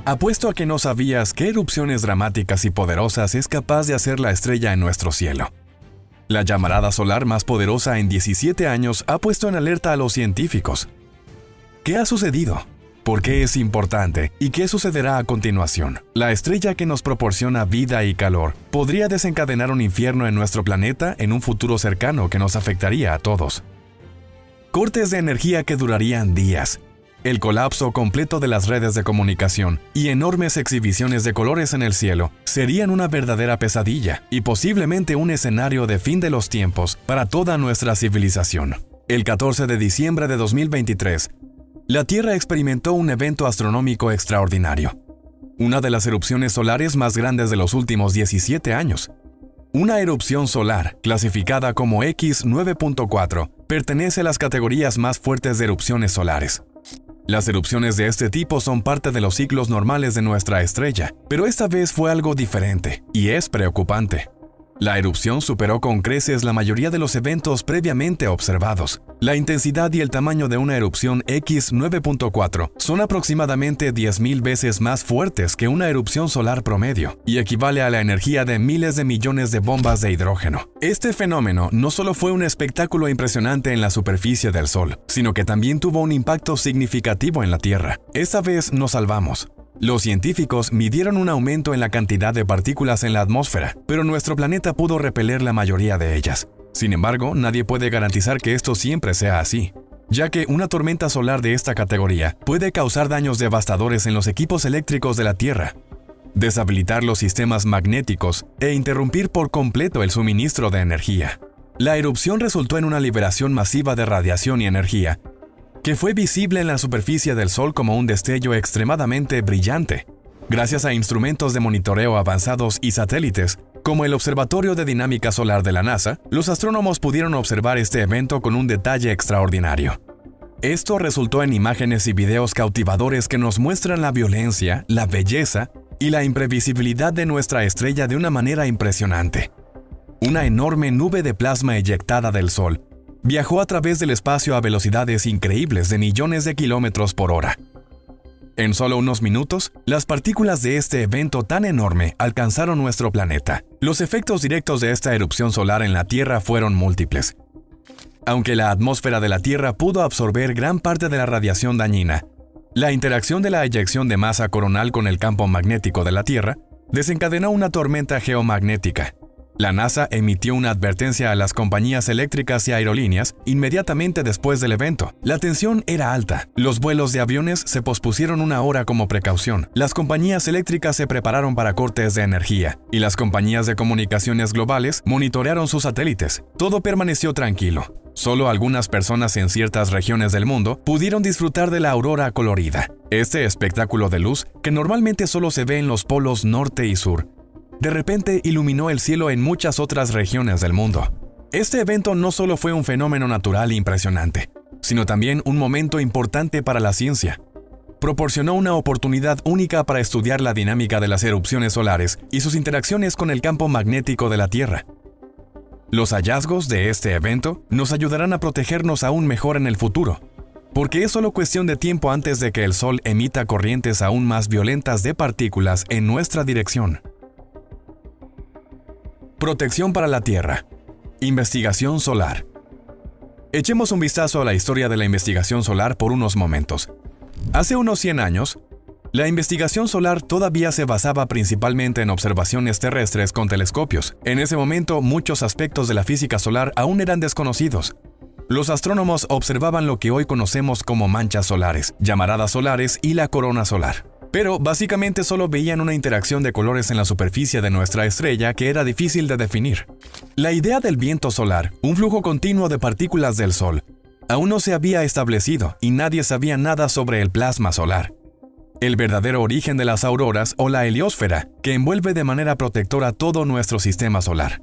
Apuesto a que no sabías qué erupciones dramáticas y poderosas es capaz de hacer la estrella en nuestro cielo. La llamarada solar más poderosa en 17 años ha puesto en alerta a los científicos. ¿Qué ha sucedido? ¿Por qué es importante? ¿Y qué sucederá a continuación? La estrella que nos proporciona vida y calor podría desencadenar un infierno en nuestro planeta en un futuro cercano que nos afectaría a todos. Cortes de energía que durarían días, el colapso completo de las redes de comunicación y enormes exhibiciones de colores en el cielo serían una verdadera pesadilla y posiblemente un escenario de fin de los tiempos para toda nuestra civilización. El 14 de diciembre de 2023, la Tierra experimentó un evento astronómico extraordinario, una de las erupciones solares más grandes de los últimos 17 años. Una erupción solar, clasificada como X9.4, pertenece a las categorías más fuertes de erupciones solares. Las erupciones de este tipo son parte de los ciclos normales de nuestra estrella, pero esta vez fue algo diferente, y es preocupante. La erupción superó con creces la mayoría de los eventos previamente observados. La intensidad y el tamaño de una erupción X9.4 son aproximadamente 10.000 veces más fuertes que una erupción solar promedio, y equivale a la energía de miles de millones de bombas de hidrógeno. Este fenómeno no solo fue un espectáculo impresionante en la superficie del Sol, sino que también tuvo un impacto significativo en la Tierra. Esta vez nos salvamos. Los científicos midieron un aumento en la cantidad de partículas en la atmósfera, pero nuestro planeta pudo repeler la mayoría de ellas. Sin embargo, nadie puede garantizar que esto siempre sea así, ya que una tormenta solar de esta categoría puede causar daños devastadores en los equipos eléctricos de la Tierra, deshabilitar los sistemas magnéticos e interrumpir por completo el suministro de energía. La erupción resultó en una liberación masiva de radiación y energía, que fue visible en la superficie del Sol como un destello extremadamente brillante. Gracias a instrumentos de monitoreo avanzados y satélites, como el Observatorio de Dinámica Solar de la NASA, los astrónomos pudieron observar este evento con un detalle extraordinario. Esto resultó en imágenes y videos cautivadores que nos muestran la violencia, la belleza y la imprevisibilidad de nuestra estrella de una manera impresionante. Una enorme nube de plasma eyectada del Sol viajó a través del espacio a velocidades increíbles de millones de kilómetros por hora. En solo unos minutos, las partículas de este evento tan enorme alcanzaron nuestro planeta. Los efectos directos de esta erupción solar en la Tierra fueron múltiples. Aunque la atmósfera de la Tierra pudo absorber gran parte de la radiación dañina, la interacción de la eyección de masa coronal con el campo magnético de la Tierra desencadenó una tormenta geomagnética. La NASA emitió una advertencia a las compañías eléctricas y aerolíneas inmediatamente después del evento. La tensión era alta. Los vuelos de aviones se pospusieron una hora como precaución. Las compañías eléctricas se prepararon para cortes de energía, y las compañías de comunicaciones globales monitorearon sus satélites. Todo permaneció tranquilo. Solo algunas personas en ciertas regiones del mundo pudieron disfrutar de la aurora colorida. Este espectáculo de luz, que normalmente solo se ve en los polos norte y sur, de repente iluminó el cielo en muchas otras regiones del mundo. Este evento no solo fue un fenómeno natural impresionante, sino también un momento importante para la ciencia. Proporcionó una oportunidad única para estudiar la dinámica de las erupciones solares y sus interacciones con el campo magnético de la Tierra. Los hallazgos de este evento nos ayudarán a protegernos aún mejor en el futuro, porque es solo cuestión de tiempo antes de que el Sol emita corrientes aún más violentas de partículas en nuestra dirección. Protección para la Tierra. Investigación solar. Echemos un vistazo a la historia de la investigación solar por unos momentos. Hace unos 100 años, la investigación solar todavía se basaba principalmente en observaciones terrestres con telescopios. En ese momento, muchos aspectos de la física solar aún eran desconocidos. Los astrónomos observaban lo que hoy conocemos como manchas solares, llamaradas solares y la corona solar. Pero básicamente solo veían una interacción de colores en la superficie de nuestra estrella que era difícil de definir. La idea del viento solar, un flujo continuo de partículas del Sol, aún no se había establecido y nadie sabía nada sobre el plasma solar, el verdadero origen de las auroras o la heliosfera, que envuelve de manera protectora todo nuestro sistema solar.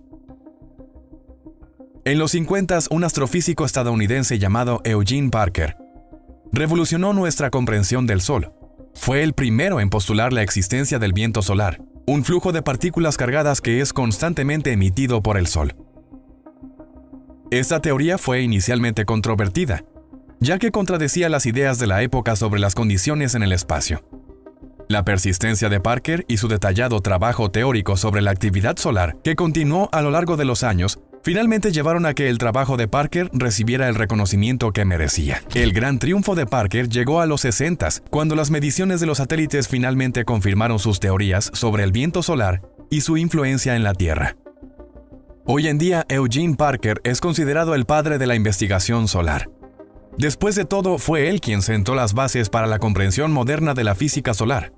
En los 50s, un astrofísico estadounidense llamado Eugene Parker revolucionó nuestra comprensión del Sol. Fue el primero en postular la existencia del viento solar, un flujo de partículas cargadas que es constantemente emitido por el Sol. Esta teoría fue inicialmente controvertida, ya que contradecía las ideas de la época sobre las condiciones en el espacio. La persistencia de Parker y su detallado trabajo teórico sobre la actividad solar, que continuó a lo largo de los años, finalmente llevaron a que el trabajo de Parker recibiera el reconocimiento que merecía. El gran triunfo de Parker llegó a los 60s, cuando las mediciones de los satélites finalmente confirmaron sus teorías sobre el viento solar y su influencia en la Tierra. Hoy en día, Eugene Parker es considerado el padre de la investigación solar. Después de todo, fue él quien sentó las bases para la comprensión moderna de la física solar.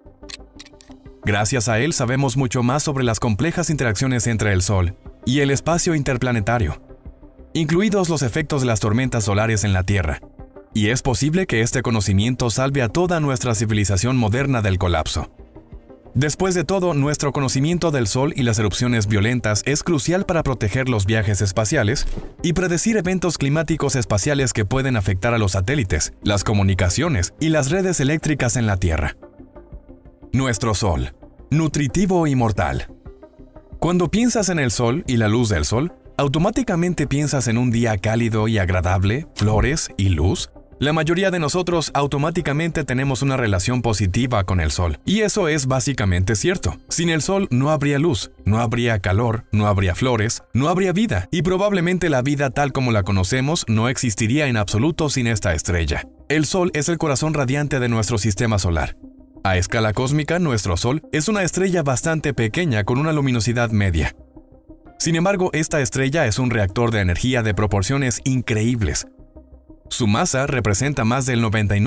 Gracias a él sabemos mucho más sobre las complejas interacciones entre el Sol y el espacio interplanetario, incluidos los efectos de las tormentas solares en la Tierra, y es posible que este conocimiento salve a toda nuestra civilización moderna del colapso. Después de todo, nuestro conocimiento del Sol y las erupciones violentas es crucial para proteger los viajes espaciales y predecir eventos climáticos espaciales que pueden afectar a los satélites, las comunicaciones y las redes eléctricas en la Tierra. Nuestro Sol, nutritivo y mortal. Cuando piensas en el Sol y la luz del Sol, automáticamente piensas en un día cálido y agradable, flores y luz. La mayoría de nosotros automáticamente tenemos una relación positiva con el Sol, y eso es básicamente cierto. Sin el Sol no habría luz, no habría calor, no habría flores, no habría vida, y probablemente la vida tal como la conocemos no existiría en absoluto sin esta estrella. El Sol es el corazón radiante de nuestro sistema solar. A escala cósmica, nuestro Sol es una estrella bastante pequeña con una luminosidad media. Sin embargo, esta estrella es un reactor de energía de proporciones increíbles. Su masa representa más del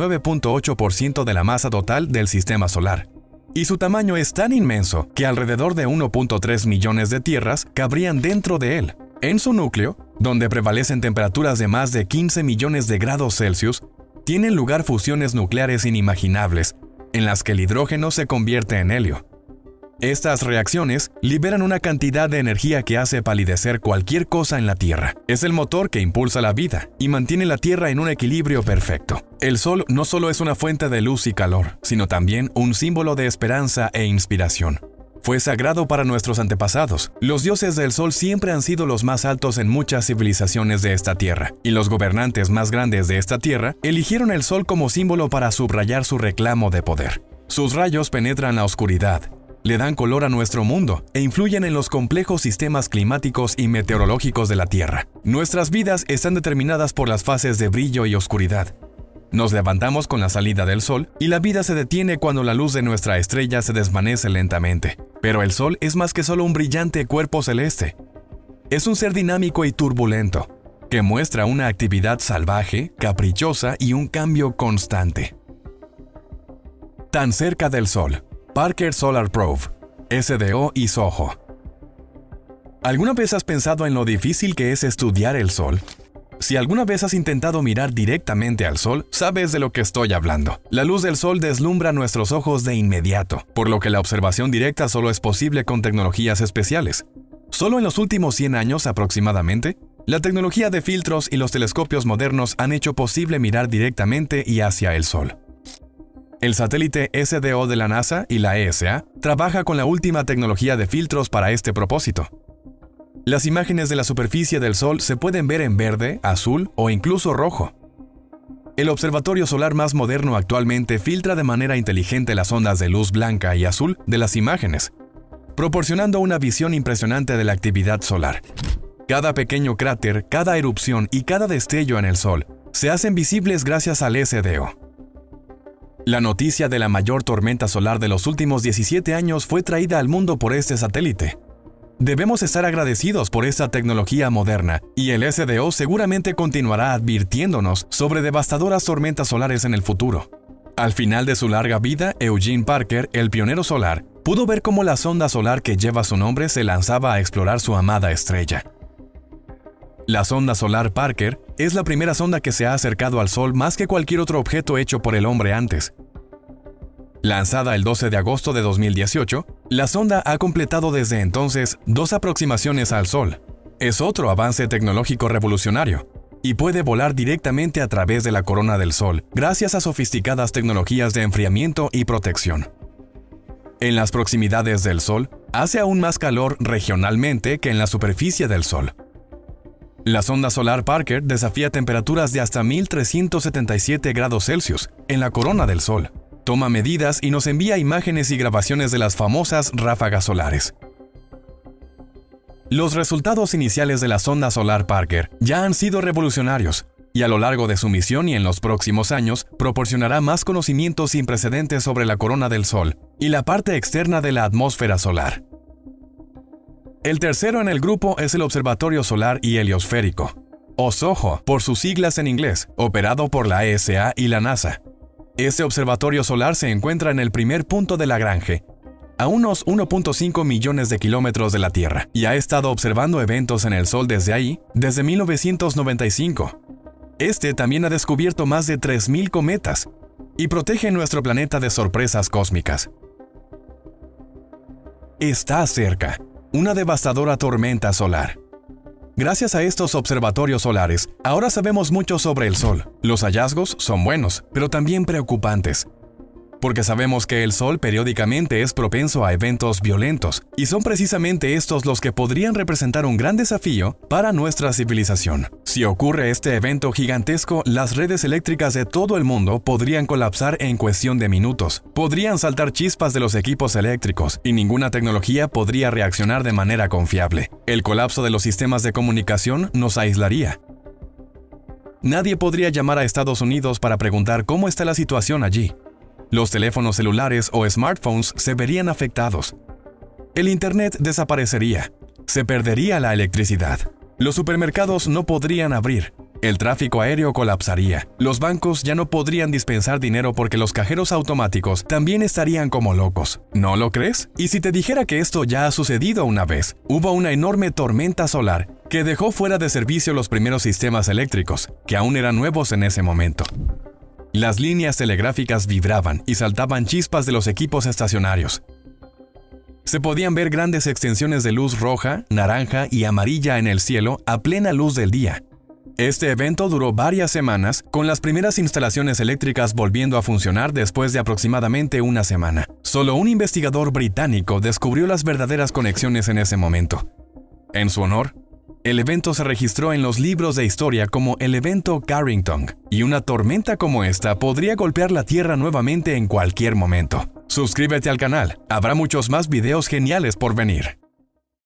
99.8% de la masa total del sistema solar. Y su tamaño es tan inmenso que alrededor de 1.3 millones de tierras cabrían dentro de él. En su núcleo, donde prevalecen temperaturas de más de 15 millones de grados Celsius, tienen lugar fusiones nucleares inimaginables, en las que el hidrógeno se convierte en helio. Estas reacciones liberan una cantidad de energía que hace palidecer cualquier cosa en la Tierra. Es el motor que impulsa la vida y mantiene la Tierra en un equilibrio perfecto. El Sol no solo es una fuente de luz y calor, sino también un símbolo de esperanza e inspiración. Fue sagrado para nuestros antepasados. Los dioses del Sol siempre han sido los más altos en muchas civilizaciones de esta Tierra, y los gobernantes más grandes de esta Tierra eligieron el Sol como símbolo para subrayar su reclamo de poder. Sus rayos penetran la oscuridad, le dan color a nuestro mundo e influyen en los complejos sistemas climáticos y meteorológicos de la Tierra. Nuestras vidas están determinadas por las fases de brillo y oscuridad. Nos levantamos con la salida del Sol y la vida se detiene cuando la luz de nuestra estrella se desvanece lentamente. Pero el Sol es más que solo un brillante cuerpo celeste. Es un ser dinámico y turbulento, que muestra una actividad salvaje, caprichosa y un cambio constante. Tan cerca del Sol. Parker Solar Probe, SDO y SOHO. ¿Alguna vez has pensado en lo difícil que es estudiar el Sol? Si alguna vez has intentado mirar directamente al Sol, sabes de lo que estoy hablando. La luz del Sol deslumbra nuestros ojos de inmediato, por lo que la observación directa solo es posible con tecnologías especiales. Solo en los últimos 100 años aproximadamente, la tecnología de filtros y los telescopios modernos han hecho posible mirar directamente y hacia el Sol. El satélite SDO de la NASA y la ESA trabaja con la última tecnología de filtros para este propósito. Las imágenes de la superficie del Sol se pueden ver en verde, azul o incluso rojo. El observatorio solar más moderno actualmente filtra de manera inteligente las ondas de luz blanca y azul de las imágenes, proporcionando una visión impresionante de la actividad solar. Cada pequeño cráter, cada erupción y cada destello en el Sol se hacen visibles gracias al SDO. La noticia de la mayor tormenta solar de los últimos 17 años fue traída al mundo por este satélite. Debemos estar agradecidos por esta tecnología moderna, y el SDO seguramente continuará advirtiéndonos sobre devastadoras tormentas solares en el futuro. Al final de su larga vida, Eugene Parker, el pionero solar, pudo ver cómo la sonda solar que lleva su nombre se lanzaba a explorar su amada estrella. La sonda solar Parker es la primera sonda que se ha acercado al Sol más que cualquier otro objeto hecho por el hombre antes. Lanzada el 12 de agosto de 2018, la sonda ha completado desde entonces 2 aproximaciones al Sol. Es otro avance tecnológico revolucionario, y puede volar directamente a través de la corona del Sol, gracias a sofisticadas tecnologías de enfriamiento y protección. En las proximidades del Sol, hace aún más calor regionalmente que en la superficie del Sol. La sonda solar Parker desafía temperaturas de hasta 1377 grados Celsius en la corona del Sol. toma medidas y nos envía imágenes y grabaciones de las famosas ráfagas solares. Los resultados iniciales de la sonda solar Parker ya han sido revolucionarios, y a lo largo de su misión y en los próximos años proporcionará más conocimientos sin precedentes sobre la corona del Sol y la parte externa de la atmósfera solar. El tercero en el grupo es el Observatorio Solar y Heliosférico, o SOHO por sus siglas en inglés, operado por la ESA y la NASA. Este observatorio solar se encuentra en el primer punto de Lagrange, a unos 1.5 millones de kilómetros de la Tierra, y ha estado observando eventos en el Sol desde ahí, desde 1995. Este también ha descubierto más de 3.000 cometas y protege nuestro planeta de sorpresas cósmicas. Está cerca, una devastadora tormenta solar. Gracias a estos observatorios solares, ahora sabemos mucho sobre el Sol. Los hallazgos son buenos, pero también preocupantes, porque sabemos que el Sol periódicamente es propenso a eventos violentos, y son precisamente estos los que podrían representar un gran desafío para nuestra civilización. Si ocurre este evento gigantesco, las redes eléctricas de todo el mundo podrían colapsar en cuestión de minutos. Podrían saltar chispas de los equipos eléctricos, y ninguna tecnología podría reaccionar de manera confiable. El colapso de los sistemas de comunicación nos aislaría. Nadie podría llamar a Estados Unidos para preguntar cómo está la situación allí. Los teléfonos celulares o smartphones se verían afectados. El Internet desaparecería. Se perdería la electricidad. Los supermercados no podrían abrir. El tráfico aéreo colapsaría. Los bancos ya no podrían dispensar dinero porque los cajeros automáticos también estarían como locos. ¿No lo crees? Y si te dijera que esto ya ha sucedido una vez, hubo una enorme tormenta solar que dejó fuera de servicio los primeros sistemas eléctricos, que aún eran nuevos en ese momento. Las líneas telegráficas vibraban y saltaban chispas de los equipos estacionarios. Se podían ver grandes extensiones de luz roja, naranja y amarilla en el cielo a plena luz del día. Este evento duró varias semanas, con las primeras instalaciones eléctricas volviendo a funcionar después de aproximadamente una semana. Solo un investigador británico descubrió las verdaderas conexiones en ese momento. En su honor, el evento se registró en los libros de historia como el evento Carrington, y una tormenta como esta podría golpear la Tierra nuevamente en cualquier momento. Suscríbete al canal, habrá muchos más videos geniales por venir.